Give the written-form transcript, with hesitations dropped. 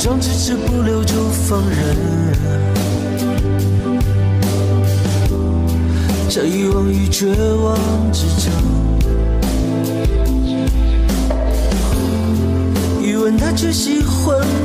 装迟迟不留就放任，这遗忘与绝望之争。一问他却喜欢